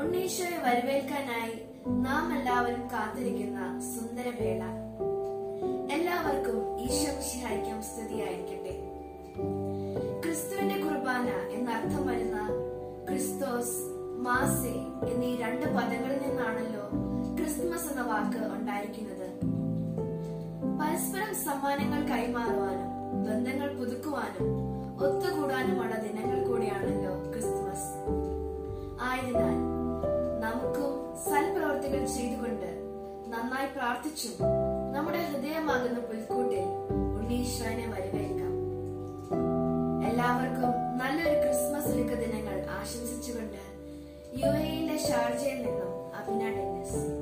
ഉണ്ണീശോയെ വരവേൽക്കാനായി നാം എല്ലാവരും കാത്തിരിക്കുന്ന സുന്ദരവേള. എല്ലാവർക്കും ഈശോ മിശിഹായ്ക്കും സ്തുതിയായിരിക്കട്ടെ. ക്രിസ്തുവിന്റെ കുർബാന എന്നർത്ഥം വരുന്ന ക്രിസ്തോസ്, മാസെ എന്നീ രണ്ട് പദങ്ങളിൽ നിന്നാണല്ലോ ക്രിസ്മസ് എന്ന വാക്ക് ഉണ്ടായിരിക്കുന്നത്. പരസ്പരം സമ്മാനങ്ങൾ കൈമാറുവാനും ബന്ധങ്ങൾ പുതുക്കുവാനും ഒത്തുകൂടാനുമുള്ള ദിനങ്ങൾ കൂടിയാണല്ലോ ക്രിസ്മസ്. ആയതിനാൽ നമുക്കും സൽപ്രവർത്തികൾ ചെയ്തുകൊണ്ട് നന്നായി പ്രാർത്ഥിച്ചും നമ്മുടെ ഹൃദയമാകുന്ന പുൽക്കൂട്ടിൽ ഉണ്ണീശ്വരനെ വരവേൽക്കാം. എല്ലാവർക്കും നല്ലൊരു ക്രിസ്മസ് ഒരുക്ക ദിനങ്ങൾ ആശംസിച്ചുകൊണ്ട് UAE ഷാർജയിൽ നിന്നും അഭിന ഡെന്നിസ്.